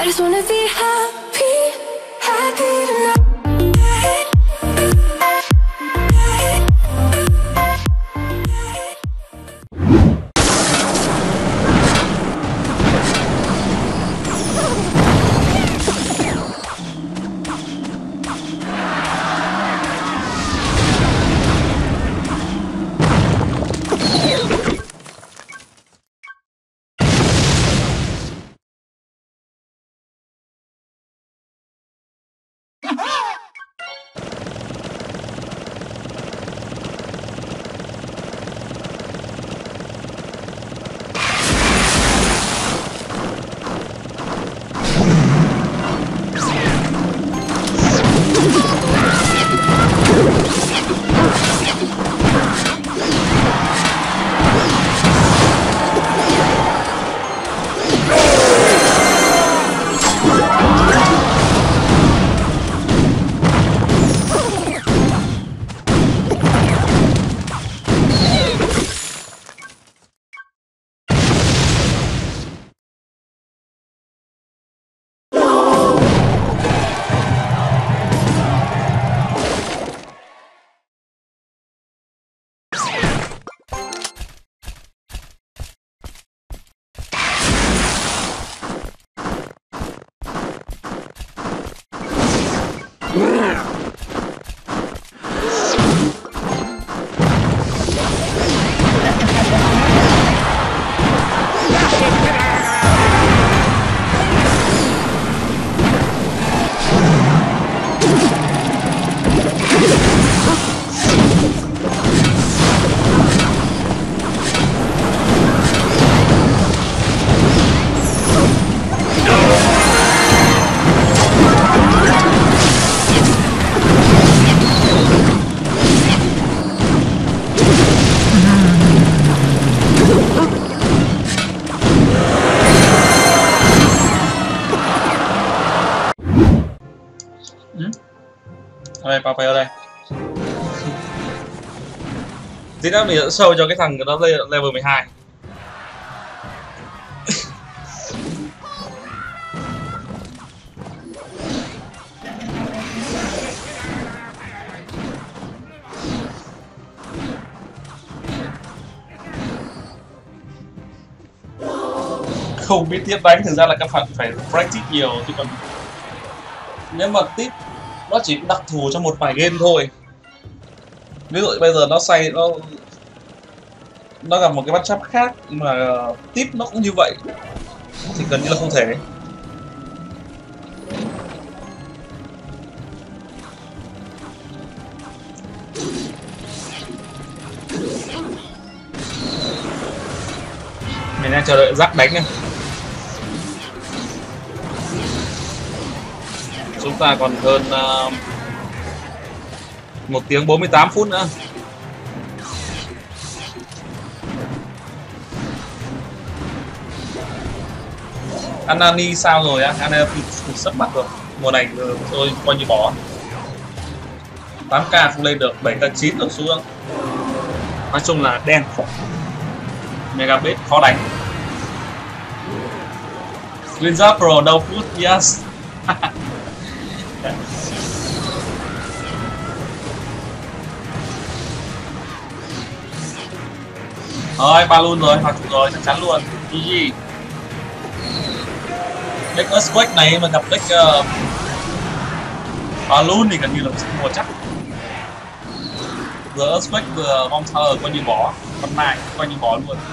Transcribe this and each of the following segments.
I just wanna be happy, happy tonight. Đây, Papay ở đây. Tí nữa mình sẽ show cho cái thằng nó level 12. Không biết tiếp đánh, thực ra là các bạn phải practice nhiều, chứ còn nếu mà tip nó chỉ đặc thù cho một vài game thôi. Ví dụ bây giờ nó gặp một cái bắt chấp khác mà tip nó cũng như vậy thì gần như là không thể. Mình đang chờ đợi Jack đánh này. Chúng ta còn hơn 1 tiếng 48 phút nữa. Anani sao rồi á? Anani tụt sấp mặt rồi. Mùa này tôi coi như bỏ. 8k không lên được, 7k 9 rồi xuống. Nói chung là đen. Megabit khó đánh. Winza Pro đâu phút, yes. Thôi, balloon rồi, hoặc rồi, chắc chắn luôn. GG. Deck Earthquake này mà gặp deck balloon thì gần như là mua chắc. Vừa Earthquake vừa Bomb Tower coi như bỏ, con này coi như bỏ luôn.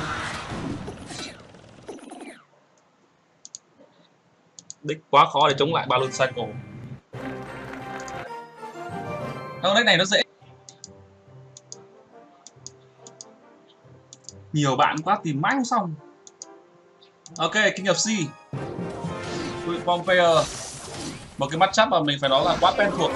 Deck quá khó để chống lại Balloon Cycle. Đâu, deck này nó dễ. Nhiều bạn quá tìm mãi không xong. Ok, King of Sea, Pompeii, một cái matchup mà mình phải nói là quá quen thuộc.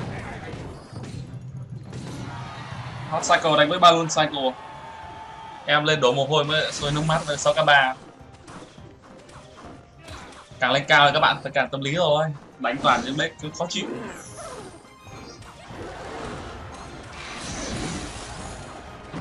Hot Cycle đánh với Balloon Cycle. Em lên đổ mồ hôi mới sôi nước mắt với 6k3. Càng lên cao thì các bạn phải càng tâm lý rồi. Đánh toàn những deck cứ khó chịu.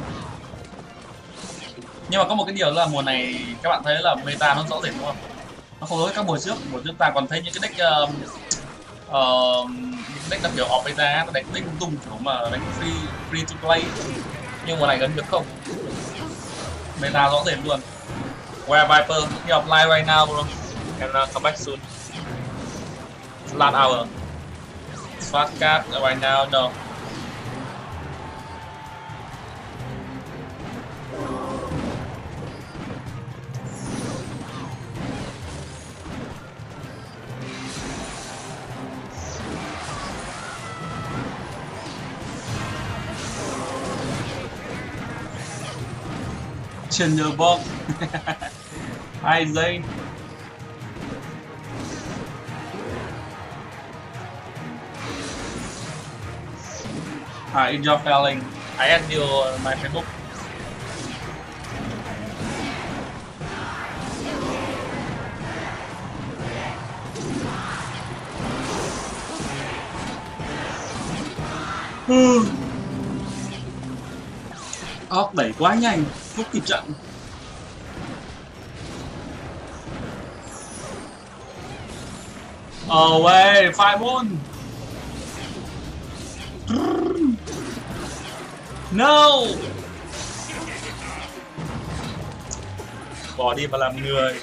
Nhưng mà có một cái điều là mùa này các bạn thấy là meta nó rõ rệt đúng không? Nó không giống các mùa trước ta còn thấy những cái deck những deck là kiểu opera, nó đánh deck lung tung kiểu mà đánh free to play, nhưng mùa này gần được không, meta rõ rệt luôn. Where Viper, he apply right now bro, and come back soon. Last hour. Fast card right now, no. Trên nhờ bom. 2 giây. In your failing, I add you on my Facebook. Ốc đẩy quá nhanh, không kịp chặn. Away, 5-1. No. Bỏ đi mà làm người.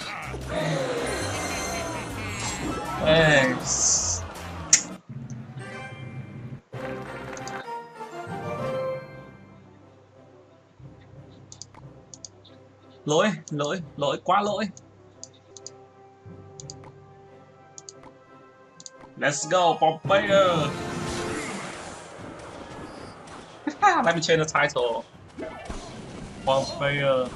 Ê. Lỗi, quá lỗi. Let's go, Popeye. Let me change the title. Popeye.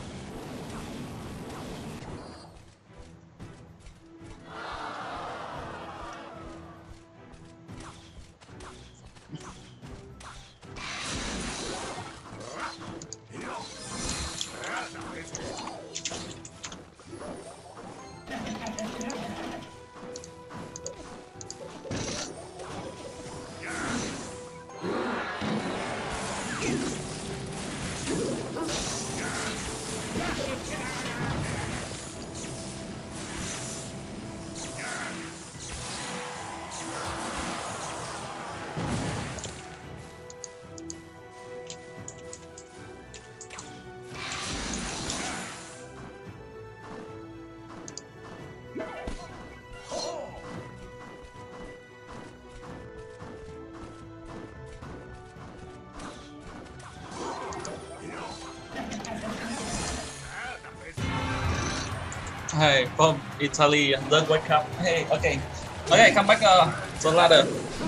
Hey, from Italy, the World Cup. Hey, okay, come back to the ladder.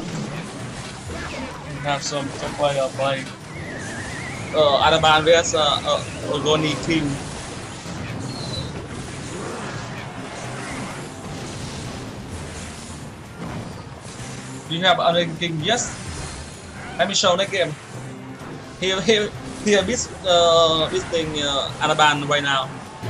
Have some player play. Adaban vs Ogoni team. Do you have another king? Yes. Let me show that game. He visiting Adaban right now.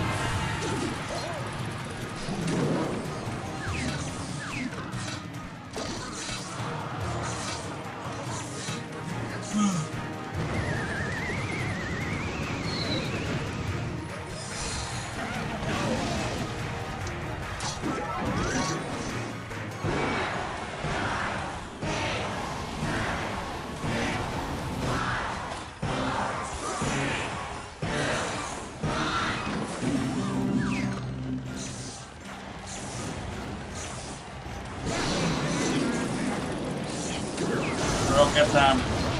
Rocket Sam.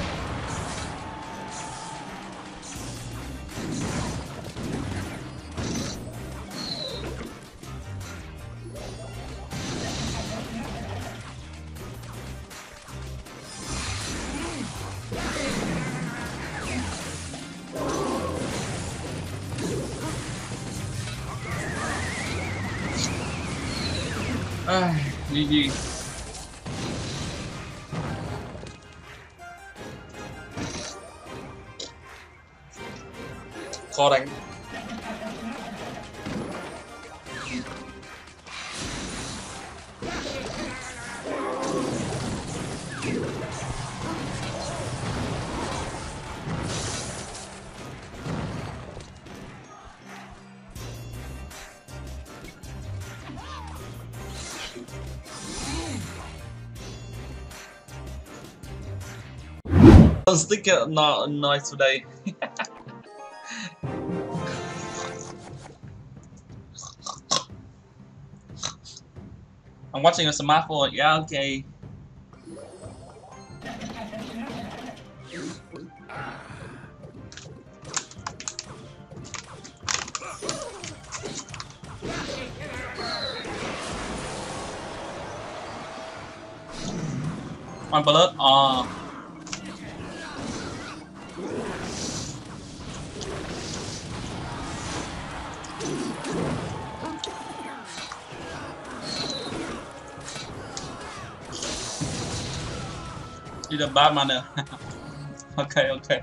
GG. Khó đánh. Don't stick no noise today. I'm watching a smartphone. Yeah, okay. One bullet. He's a bad manner. Okay, okay.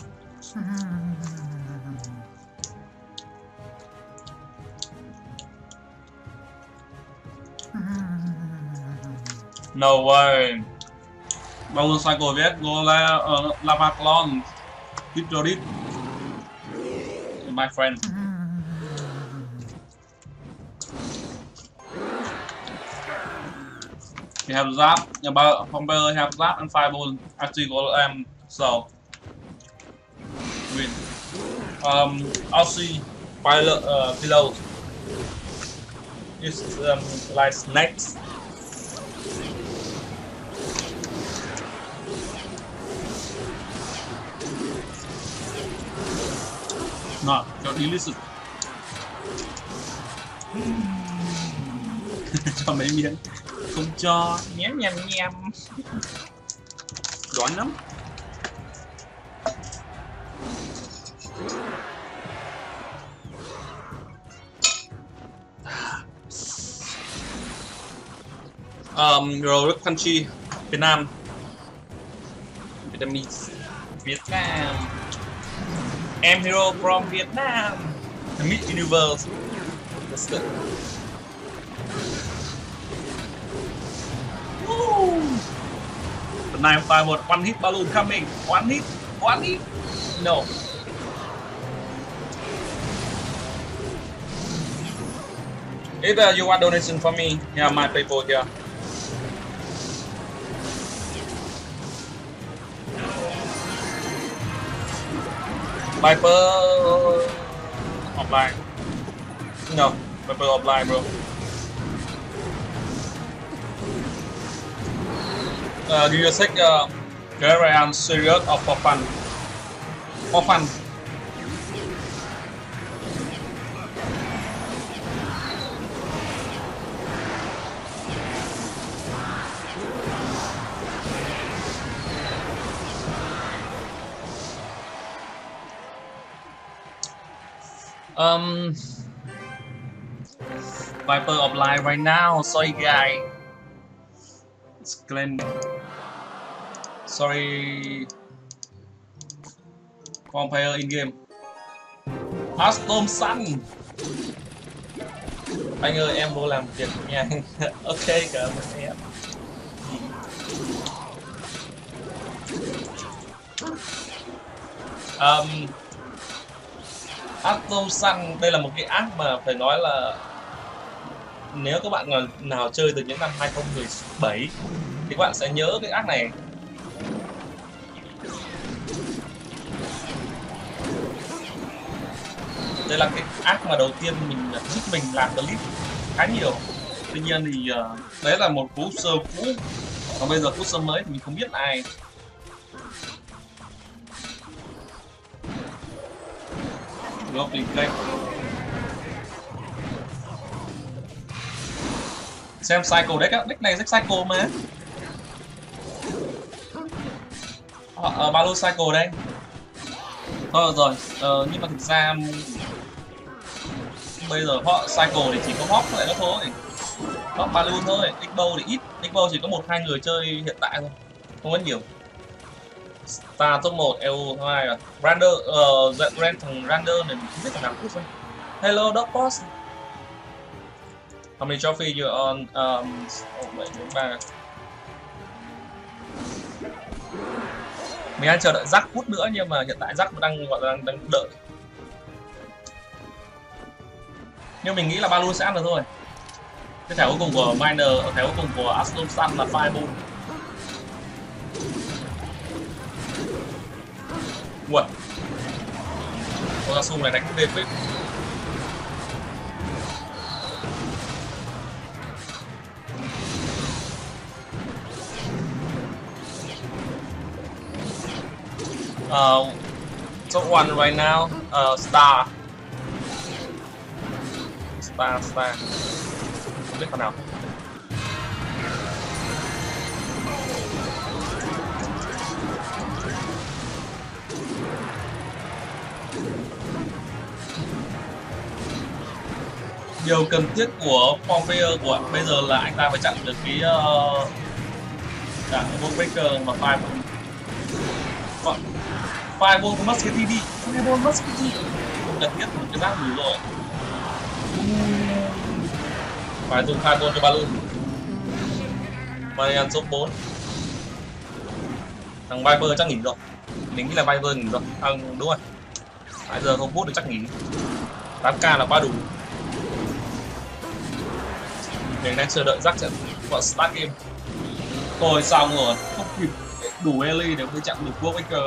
No way. Balloon cycle biết go lava clone. Hydrodit. My friend. You have zap, about Pomper have zap and fireball. Actually go so win. Aussie pilot below. It's like snakes. Not cho illicit. Cho mấy miếng. Không cho nhém nhém nhém. Đói lắm. Rồi rất country Việt Nam. Vietnamese Việt Nam. I'm hero from Vietnam. The Meat Universe. Let's go. But now I'm one hit balloon coming. One hit. No. If you want donation for me, yeah, my PayPal here. Viper offline. No, Viper offline, bro. Do you take Garayan serious or for fun? For fun. Viper offline right now. Sorry, guy. It's Glenn. Sorry. Vampire in game. Aston Sun. Anh ơi, em vô làm việc nha. Ok, cảm ơn em. Aston Sun đây là một cái app mà phải nói là nếu các bạn nào chơi từ những năm 2017 thì các bạn sẽ nhớ cái app này. Đây là cái app mà đầu tiên giúp mình làm clip khá nhiều. Tuy nhiên thì đấy là một cú sơ cũ, còn bây giờ cú sơ mới thì mình không biết là ai. Lovely play. Xem cycle deck á, deck này deck cycle mà. Bao lô cycle đây. Thôi rồi, nhưng mà thực ra bây giờ họ cycle thì chỉ có hop lại đó thôi. Hop balloon thôi, X-Bow thì ít, X-Bow chỉ có 1-2 người chơi hiện tại thôi, không có nhiều. Star top 1, EU top 2 là Rander, thằng Rander này mình không biết là nào cút rồi. Hello Dog Boss. How many trophy you on? 743. Mình đang chờ đợi Jack hút nữa nhưng mà hiện tại Jack đang gọi là đang đợi. Nhưng mình nghĩ là Balloon sẽ ăn được thôi. Cái thẻ cuối cùng của Miner, thẻ cuối cùng của Aston Sun là Fireball. Nguồn con Asu này đánh đêm phết. So one right now, star, không biết phần nào. Điều cần thiết của Pompeo của bây giờ là anh ta phải chặn được cái Breaker mà Fireball của Musketeer đi. Fireball Musketeer không cần thiết một cái bác đủ rồi. Phải dùng Fireball cho Balloon. Marian số 4. Thằng Viper chắc nghỉ rồi. Mình nghĩ là Viper nghỉ rồi. Đúng rồi. Bây giờ không bút được chắc nghỉ. 8k là quá đủ. Mình đang chờ đợi rắc trận bọn start game. Thôi xong rồi, không kịp đủ Ellie để mới chặn được Warwicker.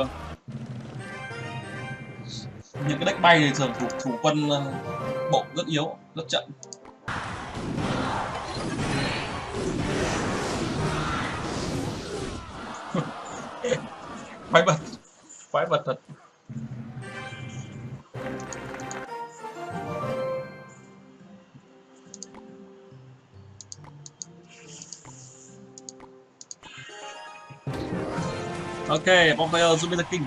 Những cái deck bay thì thường thủ quân bộ rất yếu, rất chậm. Quái vật thật. Ok, Pompeo Jupiter King.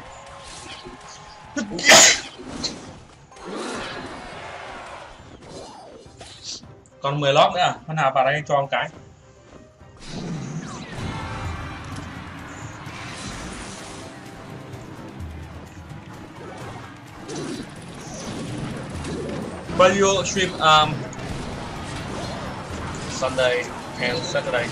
Còn 10 lót nữa à? Con nào vào đây cho một cái. Value stream Sunday and Saturday.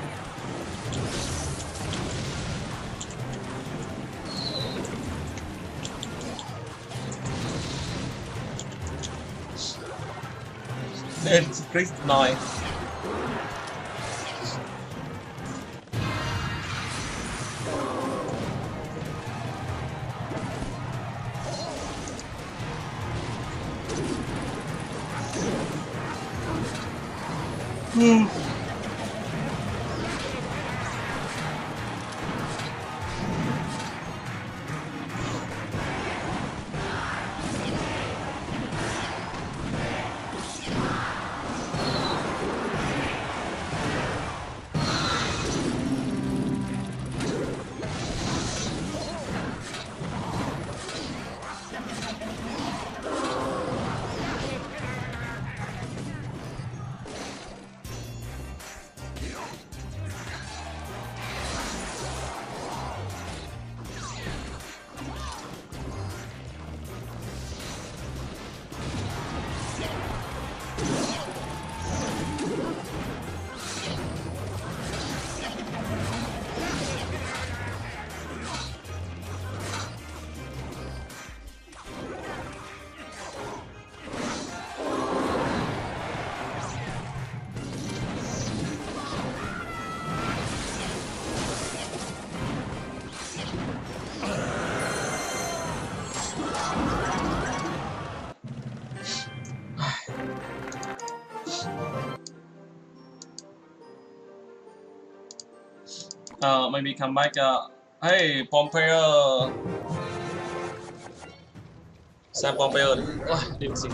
It's Chris nói. Maybe come back. Hey, Pompeo. Xem Pompeo đi. Điểm gì?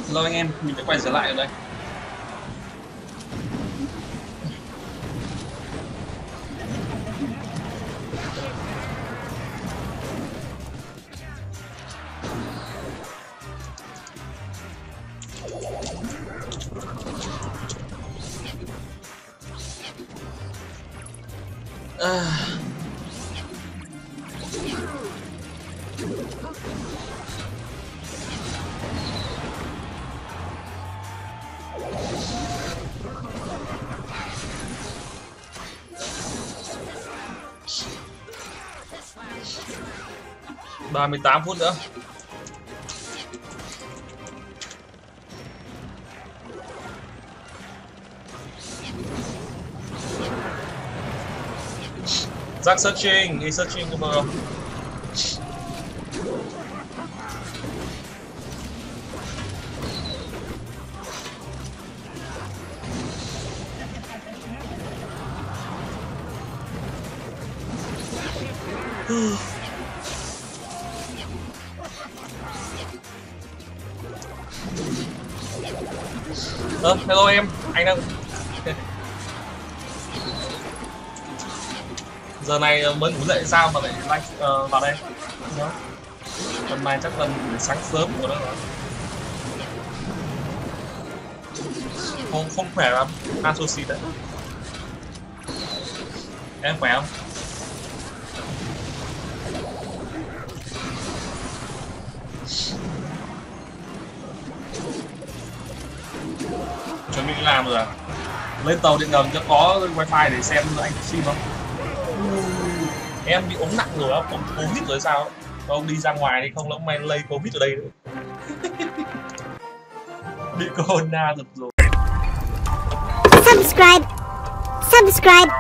Rồi anh em, mình phải quay trở lại ở đây. Ba 18 phút nữa. Jack searching, he's searching bro. Hello em, anh đang giờ này mới ngủ dậy sao mà lại live vào đây? Đó. Hôm nay chắc là sáng sớm của nó rồi. Không khỏe lắm, ăn sushi đấy. Em khỏe không? Chuẩn bị làm rồi à? Lên tàu điện ngầm cho có wifi để xem anh stream không? Em bị ốm nặng rồi á, ông Covid rồi sao? Ông đi ra ngoài đi không lỡ may lây Covid ở đây nữa. Bị corona rồi. Subscribe.